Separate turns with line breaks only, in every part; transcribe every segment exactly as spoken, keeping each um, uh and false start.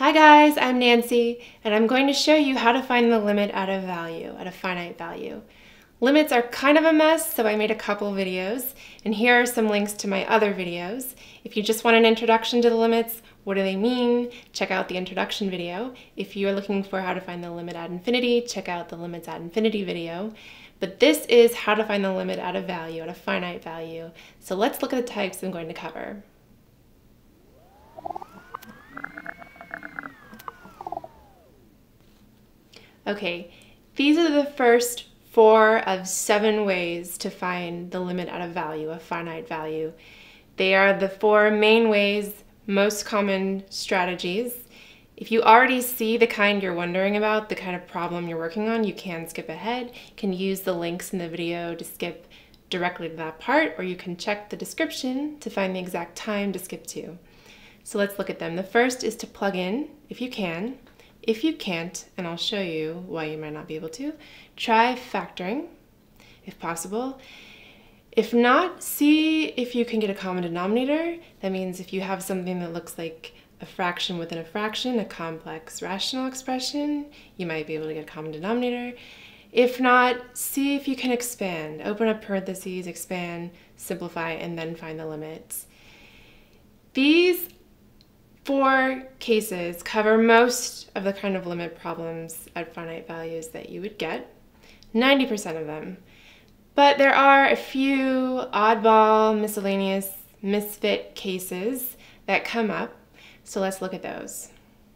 Hi guys, I'm Nancy, and I'm going to show you how to find the limit at a value, at a finite value. Limits are kind of a mess, so I made a couple videos, and here are some links to my other videos. If you just want an introduction to the limits, what do they mean, check out the introduction video. If you are looking for how to find the limit at infinity, check out the limits at infinity video. But this is how to find the limit at a value, at a finite value. So let's look at the types I'm going to cover. Okay, these are the first four of seven ways to find the limit at a value, a finite value. They are the four main ways, most common strategies. If you already see the kind you're wondering about, the kind of problem you're working on, you can skip ahead. You can use the links in the video to skip directly to that part, or you can check the description to find the exact time to skip to. So let's look at them. The first is to plug in, if you can. If you can't, and I'll show you why you might not be able to, try factoring, if possible. If not, see if you can get a common denominator. That means if you have something that looks like a fraction within a fraction, a complex rational expression, you might be able to get a common denominator. If not, see if you can expand. Open up parentheses, expand, simplify, and then find the limits. These four cases cover most of the kind of limit problems at finite values that you would get, ninety percent of them. But there are a few oddball, miscellaneous, misfit cases that come up, so let's look at those.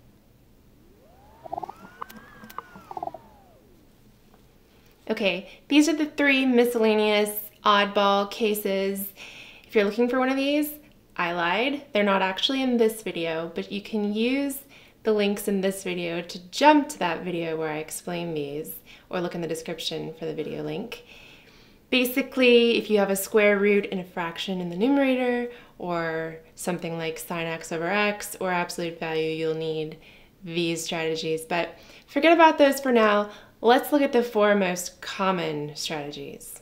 Okay, these are the three miscellaneous, oddball cases. If you're looking for one of these, I lied. They're not actually in this video, but you can use the links in this video to jump to that video where I explain these, or look in the description for the video link. Basically, if you have a square root in a fraction in the numerator, or something like sine x over x, or absolute value, you'll need these strategies. But forget about those for now. Let's look at the four most common strategies.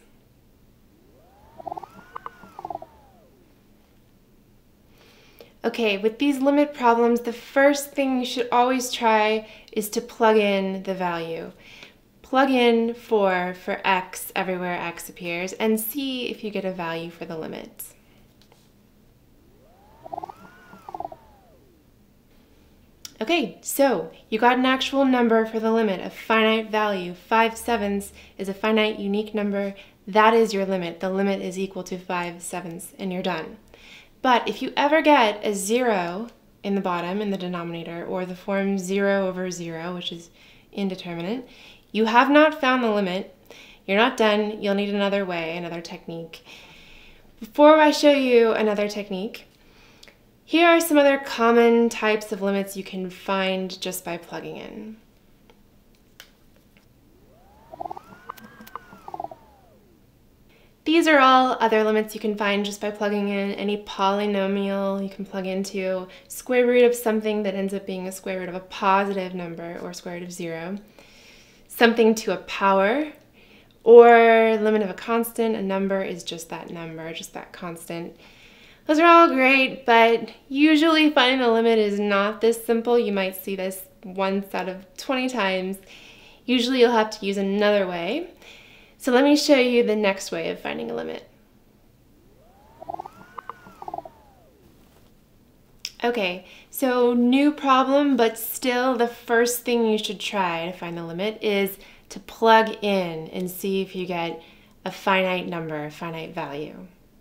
Okay, with these limit problems, the first thing you should always try is to plug in the value. Plug in four for x everywhere x appears and see if you get a value for the limits. Okay, so you got an actual number for the limit, a finite value. five sevenths is a finite unique number. That is your limit. The limit is equal to five sevenths and you're done. But if you ever get a zero in the bottom, in the denominator, or the form zero over zero, which is indeterminate, you have not found the limit. You're not done. You'll need another way, another technique. Before I show you another technique, here are some other common types of limits you can find just by plugging in. These are all other limits you can find just by plugging in. Any polynomial you can plug into, square root of something that ends up being a square root of a positive number or square root of zero, something to a power, or limit of a constant. A number is just that number, just that constant. Those are all great, but usually finding the limit is not this simple. You might see this once out of twenty times. Usually you'll have to use another way. So let me show you the next way of finding a limit. Okay, so new problem, but still the first thing you should try to find the limit is to plug in and see if you get a finite number, a finite value.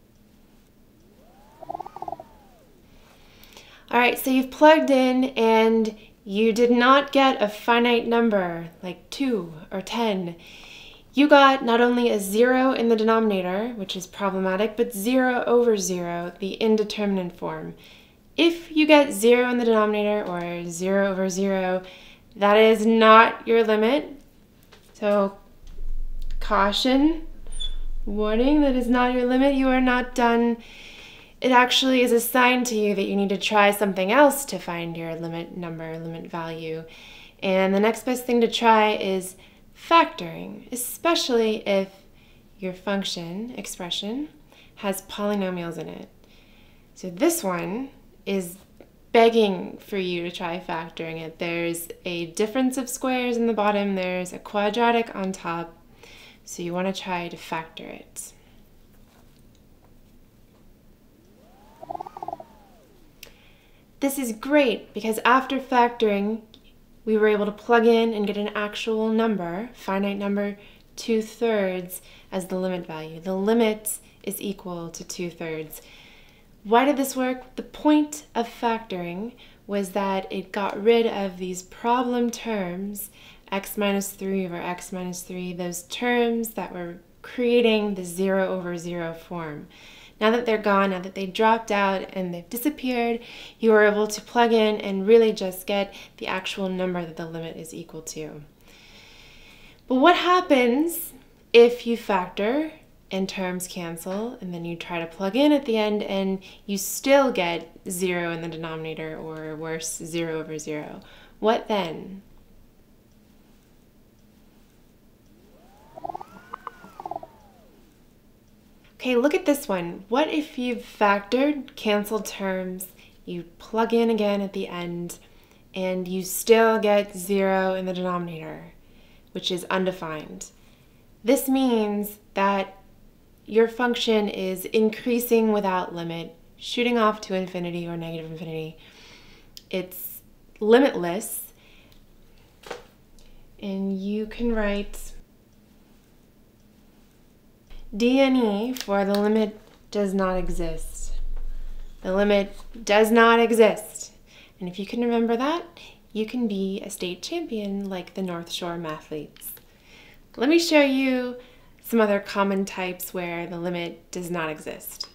All right, so you've plugged in and you did not get a finite number like two or ten. You got not only a zero in the denominator, which is problematic, but zero over zero, the indeterminate form. If you get zero in the denominator or zero over zero, that is not your limit. So caution, warning, that is not your limit. You are not done. It actually is a sign to you that you need to try something else to find your limit number, limit value. And the next best thing to try is factoring, especially if your function, expression, has polynomials in it. So this one is begging for you to try factoring it. There's a difference of squares in the bottom, there's a quadratic on top, so you want to try to factor it. This is great because after factoring, we were able to plug in and get an actual number, finite number, two-thirds as the limit value. The limit is equal to two-thirds. Why did this work? The point of factoring was that it got rid of these problem terms, x minus three over x minus three, those terms that were creating the zero over zero form. Now that they're gone, now that they dropped out and they've disappeared, you are able to plug in and really just get the actual number that the limit is equal to. But what happens if you factor and terms cancel and then you try to plug in at the end and you still get zero in the denominator, or worse, zero over zero? What then? Okay, look at this one. What if you've factored, canceled terms, you plug in again at the end, and you still get zero in the denominator, which is undefined? This means that your function is increasing without limit, shooting off to infinity or negative infinity. It's limitless, and you can write D N E for the limit does not exist. The limit does not exist. And if you can remember that, you can be a state champion like the North Shore mathletes. Let me show you some other common types where the limit does not exist.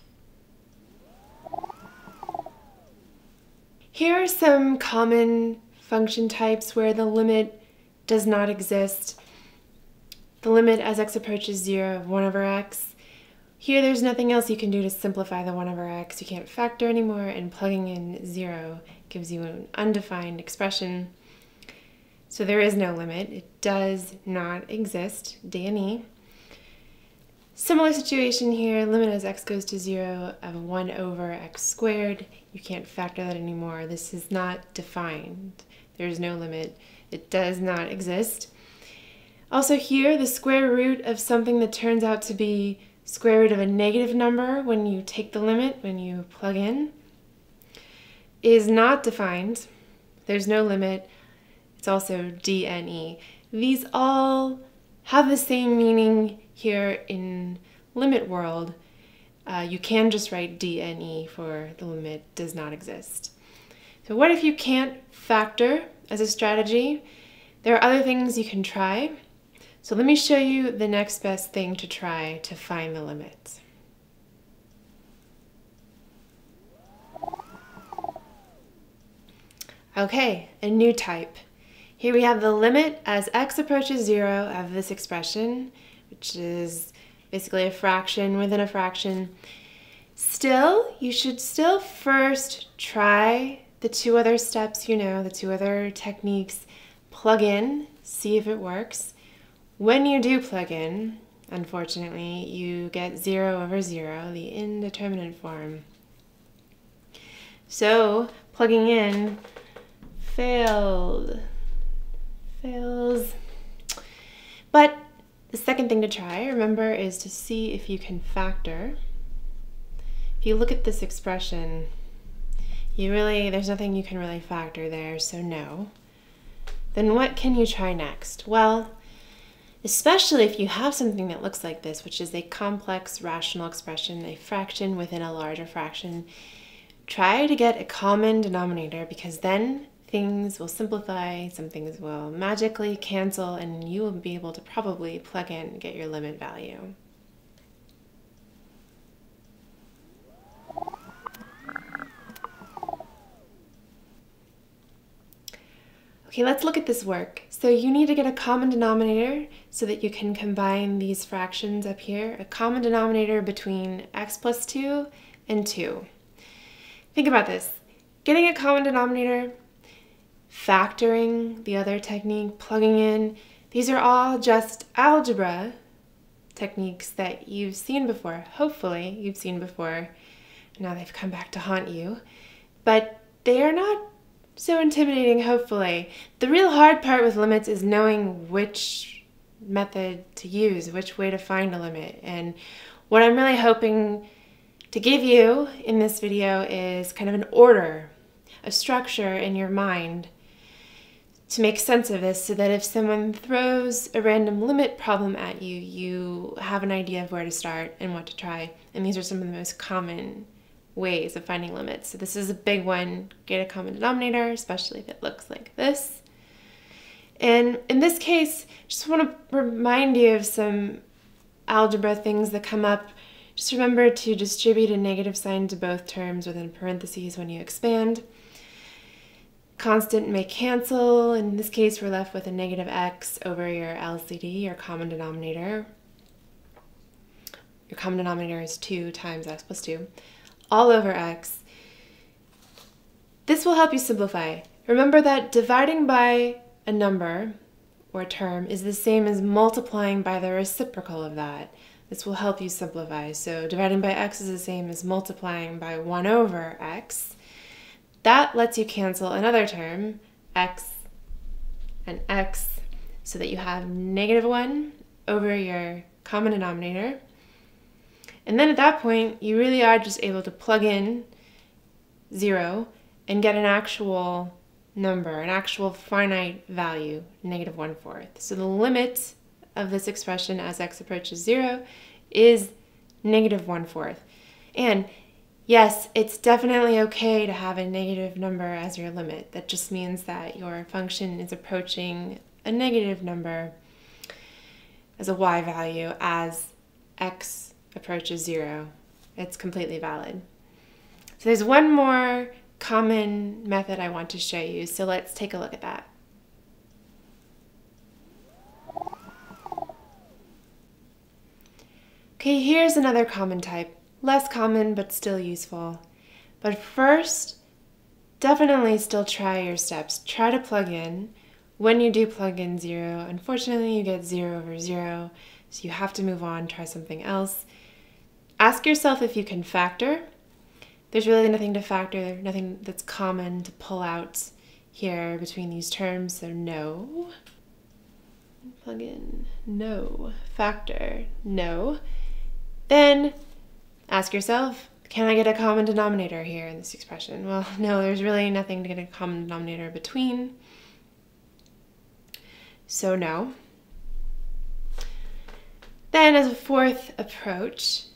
Here are some common function types where the limit does not exist. The limit as x approaches zero of one over x. Here there's nothing else you can do to simplify the one over x. You can't factor anymore, and plugging in zero gives you an undefined expression. So there is no limit. It does not exist, D N E. Similar situation here, limit as x goes to zero of one over x squared. You can't factor that anymore. This is not defined. There is no limit. It does not exist. Also here, the square root of something that turns out to be square root of a negative number when you take the limit, when you plug in, is not defined. There's no limit. It's also D N E. These all have the same meaning here in limit world. Uh, you can just write D N E for the limit does not exist. So what if you can't factor as a strategy? There are other things you can try. So let me show you the next best thing to try to find the limit. Okay, a new type. Here we have the limit as x approaches zero of this expression, which is basically a fraction within a fraction. Still, you should still first try the two other steps, you know, the two other techniques. Plug in, see if it works. When you do plug in, unfortunately, you get zero over zero, the indeterminate form. So, plugging in failed, fails. But the second thing to try, remember, is to see if you can factor. If you look at this expression, you really, there's nothing you can really factor there, so no. Then what can you try next? Well, especially if you have something that looks like this, which is a complex rational expression, a fraction within a larger fraction, try to get a common denominator, because then things will simplify, some things will magically cancel, and you will be able to probably plug in and get your limit value. Okay, let's look at this work. So you need to get a common denominator so that you can combine these fractions up here, a common denominator between x plus two and two. Think about this. Getting a common denominator, factoring, the other technique, plugging in, these are all just algebra techniques that you've seen before. Hopefully you've seen before. Now they've come back to haunt you. But they are not so intimidating, hopefully. The real hard part with limits is knowing which method to use, which way to find a limit. And what I'm really hoping to give you in this video is kind of an order, a structure in your mind to make sense of this, so that if someone throws a random limit problem at you, you have an idea of where to start and what to try. And these are some of the most common ways of finding limits. So this is a big one, get a common denominator, especially if it looks like this. And in this case, just want to remind you of some algebra things that come up. Just remember to distribute a negative sign to both terms within parentheses when you expand. Constant may cancel. In this case, we're left with a negative x over your L C D, your common denominator. Your common denominator is two times x plus two, all over x. This will help you simplify. Remember that dividing by a number or term is the same as multiplying by the reciprocal of that. This will help you simplify. So dividing by x is the same as multiplying by one over x. That lets you cancel another term, x and x, so that you have negative one over your common denominator. And then at that point, you really are just able to plug in zero and get an actual number, an actual finite value, negative one fourth. So the limit of this expression as x approaches zero is negative one fourth. And yes, it's definitely okay to have a negative number as your limit. That just means that your function is approaching a negative number as a y value as x approaches zero. It's completely valid. So there's one more common method I want to show you, so let's take a look at that. Okay, here's another common type. Less common, but still useful. But first, definitely still try your steps. Try to plug in. When you do plug in zero, unfortunately you get zero over zero, so you have to move on, try something else. Ask yourself if you can factor. There's really nothing to factor, nothing that's common to pull out here between these terms, so no. Plug in, no. Factor, no. Then ask yourself, can I get a common denominator here in this expression? Well, no, there's really nothing to get a common denominator between. So no. Then as a fourth approach,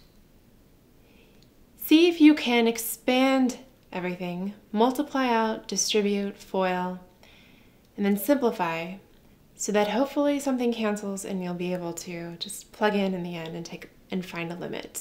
see if you can expand everything, multiply out, distribute, FOIL, and then simplify so that hopefully something cancels and you'll be able to just plug in in the end and take and find a limit.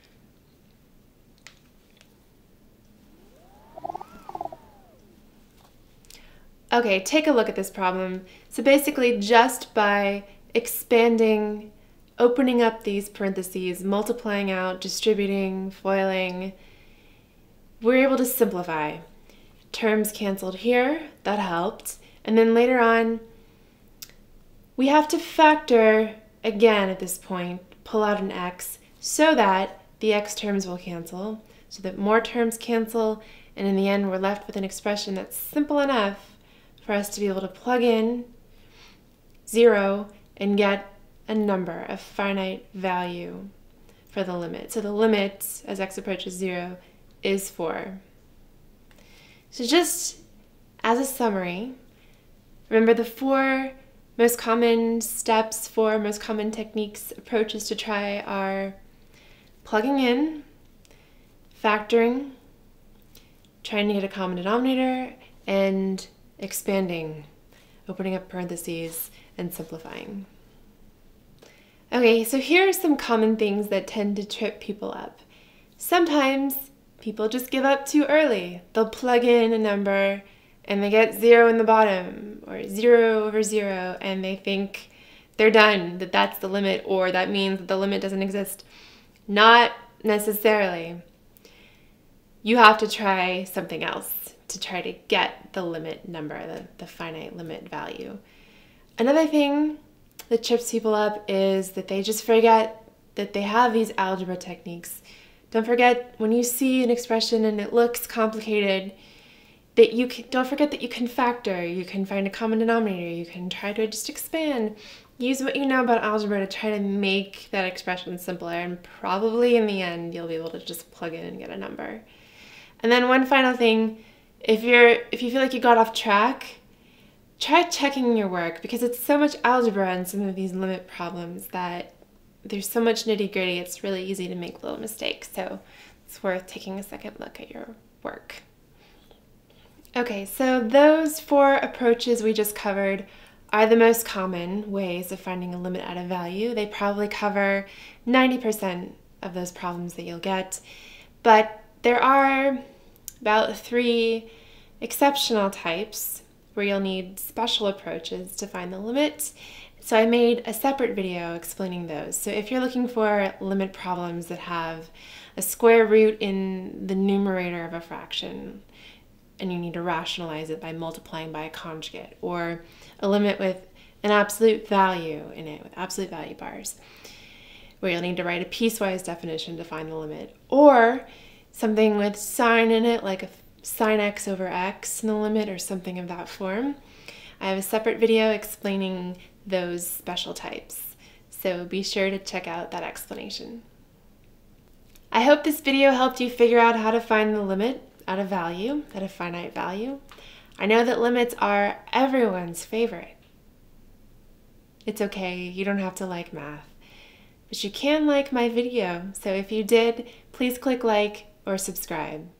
Okay, take a look at this problem. So basically, just by expanding, opening up these parentheses, multiplying out, distributing, foiling, we're able to simplify. Terms canceled here, that helped. And then later on, we have to factor again at this point, pull out an x, so that the x terms will cancel, so that more terms cancel, and in the end we're left with an expression that's simple enough for us to be able to plug in zero and get a number, a finite value for the limit. So the limit as x approaches zero is four. So just as a summary, remember the four most common steps, four most common techniques, approaches to try are plugging in, factoring, trying to get a common denominator, and expanding, opening up parentheses, and simplifying. Okay, so here are some common things that tend to trip people up. Sometimes people just give up too early. They'll plug in a number and they get zero in the bottom or zero over zero and they think they're done, that that's the limit, or that means that the limit doesn't exist. Not necessarily. You have to try something else to try to get the limit number, the, the finite limit value. Another thing that trips people up is that they just forget that they have these algebra techniques. Don't forget, when you see an expression and it looks complicated, that you can, don't forget that you can factor, you can find a common denominator, you can try to just expand. Use what you know about algebra to try to make that expression simpler, and probably in the end you'll be able to just plug in and get a number. And then one final thing, if you're if you feel like you got off track, try checking your work, because it's so much algebra and some of these limit problems that there's so much nitty-gritty, it's really easy to make little mistakes. So it's worth taking a second look at your work. Okay, so those four approaches we just covered are the most common ways of finding a limit out of value. They probably cover ninety percent of those problems that you'll get, but there are about three exceptional types where you'll need special approaches to find the limit. So I made a separate video explaining those. So if you're looking for limit problems that have a square root in the numerator of a fraction, and you need to rationalize it by multiplying by a conjugate, or a limit with an absolute value in it, with absolute value bars, where you'll need to write a piecewise definition to find the limit, or something with sign in it, like a sine x over x in the limit, or something of that form. I have a separate video explaining those special types, so be sure to check out that explanation. I hope this video helped you figure out how to find the limit out of value, at a finite value. I know that limits are everyone's favorite. It's okay, you don't have to like math, but you can like my video. So if you did, please click like or subscribe.